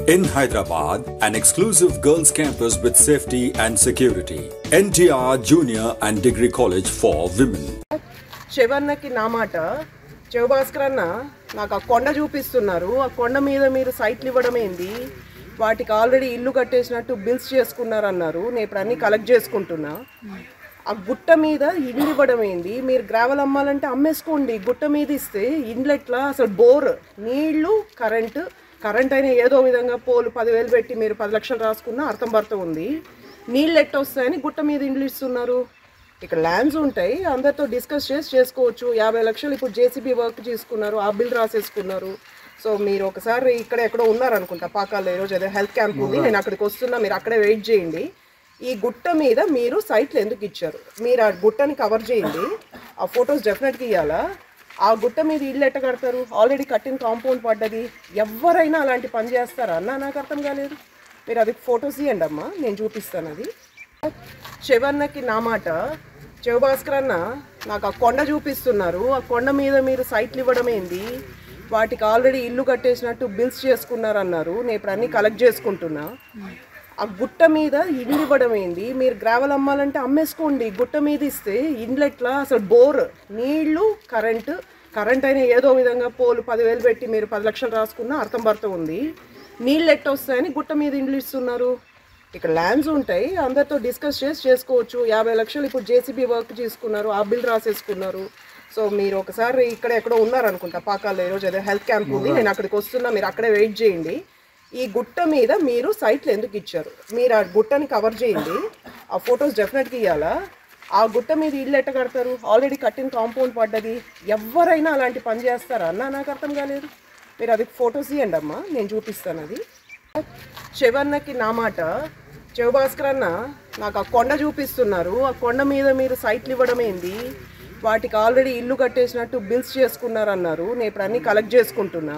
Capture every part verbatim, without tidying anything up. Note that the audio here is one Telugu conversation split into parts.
In Hyderabad, an exclusive girls' campus with safety and security. N T R Junior and Degree College for Women. Chevireddy నా మాట చెవి భాస్కర్ అన్న నాకు ఆ కొండ చూపిస్తున్నారు. ఆ కొండ మీద మీరు సైట్లు ఇవ్వడం ఏంది? వాటికి ఆల్రెడీ ఇల్లు కట్టేసినట్టు బిల్స్ చేసుకున్నారు అన్నారు. నేను ఇప్పుడు అన్ని కలెక్ట్ చేసుకుంటున్నా. ఆ గుట్ట మీద ఇల్లు ఇవ్వడం ఏంది? మీరు గ్రావెల్ అమ్మాలంటే అమ్మేసుకోండి. గుట్ట మీద ఇస్తే ఇండ్లు ఎట్లా? అసలు బోర్, నీళ్లు, కరెంటు కరెంట్ అయినా ఏదో విధంగా పోలు పదివేలు పెట్టి మీరు పది లక్షలు రాసుకున్నా అర్థం పడుతూ ఉంది. నీళ్ళు ఎట్ట వస్తాయని గుట్ట మీద ఇండ్లు ఇస్తున్నారు. ఇక్కడ ల్యాండ్స్ ఉంటాయి, అందరితో డిస్కస్ చేసి చేసుకోవచ్చు. యాభై లక్షలు ఇప్పుడు జేసీబీ వర్క్ చేసుకున్నారు, ఆ బిల్ రాసేసుకున్నారు. సో మీరు ఒకసారి ఇక్కడ ఎక్కడో ఉన్నారనుకుంటా పాకాల్లో. ఈరోజు అదే హెల్త్ క్యాంప్ ఉంది, నేను అక్కడికి వస్తున్నా, మీరు అక్కడే వెయిట్ చేయండి. ఈ గుట్ట మీద మీరు సైట్లు ఎందుకు ఇచ్చారు? మీరు ఆ గుట్టని కవర్ చేయండి. ఆ ఫొటోస్ డెఫినెట్గా ఇవ్వాలా. ఆ గుట్ట మీద ఇల్లు ఎట్ట కడతారు? ఆల్రెడీ కట్టిన కాంపౌండ్ పడ్డది. ఎవరైనా అలాంటి పని చేస్తారా అన్న? నాకు అర్థం కాలేదు. మీరు అది ఫొటోస్ ఇవ్వండి అమ్మా, నేను చూపిస్తాను. అది చెవిరెడ్డికి నా మాట చెవి భాస్కర్ అన్న నాకు ఆ కొండ చూపిస్తున్నారు. ఆ కొండ మీద మీరు సైట్లు ఇవ్వడం ఏంది? వాటికి ఆల్రెడీ ఇల్లు కట్టేసినట్టు బిల్స్ చేసుకున్నారు అన్నారు. నేను ఇప్పుడు అన్ని కలెక్ట్ చేసుకుంటున్నా. ఆ గుట్ట మీద ఇల్లు ఇవ్వడం ఏంది? మీరు గ్రావెల్ అమ్మాలంటే అమ్మేసుకోండి. గుట్ట మీద ఇస్తే ఇండ్లు ఎట్లా? అసలు బోర్, నీళ్లు, కరెంటు కరెంట్ అయినా ఏదో విధంగా పోలు పదివేలు పెట్టి మీరు పది లక్షలు రాసుకున్నా అర్థం పడుతూ ఉంది. నీళ్ళు ఎట్ట వస్తాయని గుట్ట మీద ఇండ్లు ఇస్తున్నారు. ఇక్కడ ల్యాండ్స్ ఉంటాయి, అందరితో డిస్కస్ చేసి చేసుకోవచ్చు. యాభై లక్షలు ఇప్పుడు జేసీబీ వర్క్ చేసుకున్నారు, ఆ బిల్ రాసేసుకున్నారు. సో మీరు ఒకసారి ఇక్కడ ఎక్కడో ఉన్నారనుకుంటా పాకాల్లో. ఈరోజు అదే హెల్త్ క్యాంప్ ఉంది, నేను అక్కడికి వస్తున్నా, మీరు అక్కడే వెయిట్ చేయండి. ఈ గుట్ట మీద మీరు సైట్లు ఎందుకు ఇచ్చారు? మీరు ఆ గుట్టని కవర్ చేయండి. ఆ ఫొటోస్ డెఫినెట్గా ఇవ్వాలా. ఆ గుట్ట మీద ఇల్లు ఎట్ట కడతారు? ఆల్రెడీ కట్టిన కాంపౌండ్ పడ్డది. ఎవరైనా అలాంటి పని చేస్తారా అన్న? నాకు అర్థం కాలేదు. మీరు అది ఫొటోస్ ఇవ్వండి అమ్మా, నేను చూపిస్తాను. అది చెవిరెడ్డికి నా మాట చెవి భాస్కర్ అన్న నాకు ఆ కొండ చూపిస్తున్నారు. ఆ కొండ మీద మీరు సైట్లు ఇవ్వడం ఏంది? వాటికి ఆల్రెడీ ఇల్లు కట్టేసినట్టు బిల్స్ చేసుకున్నారు అన్నారు. నేను ఇప్పుడు అన్ని కలెక్ట్ చేసుకుంటున్నా.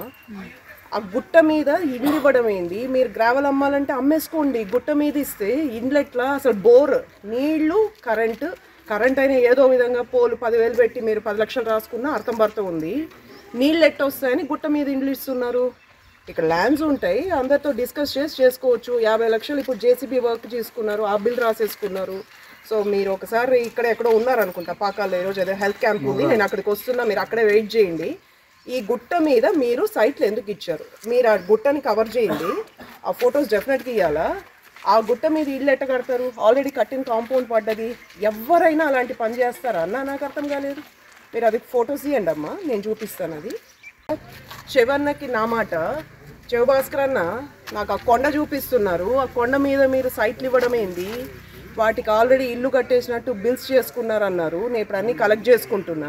ఆ గుట్ట మీద ఇల్లు ఇవ్వడం ఏంది? మీరు గ్రావెల్ అమ్మాలంటే అమ్మేసుకోండి. గుట్ట మీద ఇస్తే ఇండ్లు ఎట్లా? అసలు బోర్, నీళ్లు, కరెంటు కరెంట్ అయినా ఏదో విధంగా పోలు పదివేలు పెట్టి మీరు పది లక్షలు రాసుకున్నా అర్థం పడుతూ ఉంది. నీళ్ళు ఎట్ట వస్తాయని గుట్ట మీద ఇండ్లు ఇస్తున్నారు. ఇక్కడ ల్యాండ్స్ ఉంటాయి, అందరితో డిస్కస్ చేసి చేసుకోవచ్చు. యాభై లక్షలు ఇప్పుడు జేసీబీ వర్క్ చేసుకున్నారు, ఆ బిల్ రాసేసుకున్నారు. సో మీరు ఒకసారి ఇక్కడ ఎక్కడో ఉన్నారనుకుంటా పాకాల్లో. ఈరోజు అదే హెల్త్ క్యాంప్ ఉంది, నేను అక్కడికి వస్తున్నా, మీరు అక్కడే వెయిట్ చేయండి. ఈ గుట్ట మీద మీరు సైట్లు ఎందుకు ఇచ్చారు? మీరు ఆ గుట్టని కవర్ చేయండి. ఆ ఫొటోస్ డెఫినెట్గా ఇవ్వాలా. ఆ గుట్ట మీద ఇల్లు ఎట్ట కడతారు? ఆల్రెడీ కట్టిన కాంపౌండ్ పడ్డది. ఎవరైనా అలాంటి పని చేస్తారా అన్న? నాకు అర్థం కాలేదు. మీరు అది ఫొటోస్ ఇవ్వండి అమ్మా, నేను చూపిస్తాను. అది చెవిరెడ్డికి నా మాట చెవి భాస్కర్ అన్న నాకు ఆ కొండ చూపిస్తున్నారు. ఆ కొండ మీద మీరు సైట్లు ఇవ్వడం ఏంది? వాటికి ఆల్రెడీ ఇల్లు కట్టేసినట్టు బిల్స్ చేసుకున్నారు అన్నారు. నేను ఇప్పుడు అన్ని కలెక్ట్ చేసుకుంటున్నా.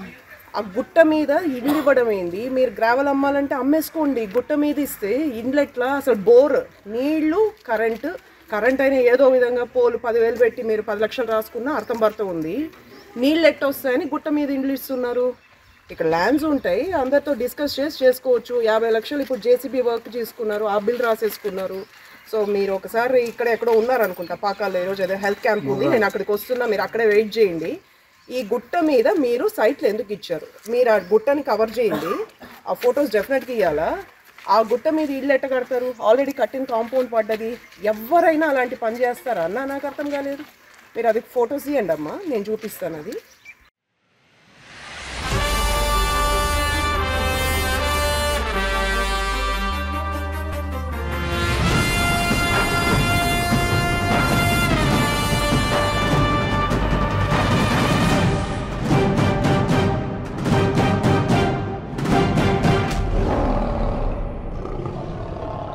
ఆ గుట్ట మీద ఇల్లు ఇవ్వడం ఏంది? మీరు గ్రావెల్ అమ్మాలంటే అమ్మేసుకోండి. గుట్ట మీద ఇస్తే ఇండ్లు ఎట్లా? అసలు బోర్, నీళ్లు, కరెంటు కరెంట్ అయినా ఏదో విధంగా పోలు పదివేలు పెట్టి మీరు పది లక్షలు రాసుకున్నా అర్థం పడుతూ ఉంది. నీళ్ళు ఎట్ట వస్తాయని గుట్ట మీద ఇండ్లు ఇస్తున్నారు. ఇక్కడ ల్యాండ్స్ ఉంటాయి, అందరితో డిస్కస్ చేసి చేసుకోవచ్చు. యాభై లక్షలు ఇప్పుడు జేసీబీ వర్క్ చేసుకున్నారు, ఆ బిల్ రాసేసుకున్నారు. సో మీరు ఒకసారి ఇక్కడ ఎక్కడో ఉన్నారనుకుంటా పాకాల్లో. ఈరోజు అదే హెల్త్ క్యాంప్ ఉంది, నేను అక్కడికి వస్తున్నా, మీరు అక్కడే వెయిట్ చేయండి. ఈ గుట్ట మీద మీరు సైట్లు ఎందుకు ఇచ్చారు? మీరు ఆ గుట్టని కవర్ చేయండి. ఆ ఫొటోస్ డెఫినెట్గా ఇవ్వాలా. ఆ గుట్ట మీద ఇల్లు ఎట్ట కడతారు? ఆల్రెడీ కట్టిన కాంపౌండ్ పడ్డది. ఎవరైనా అలాంటి పని చేస్తారా అన్న? నాకు అర్థం కాలేదు. మీరు అది ఫొటోస్ ఇవ్వండి అమ్మా, నేను చూపిస్తాను. అది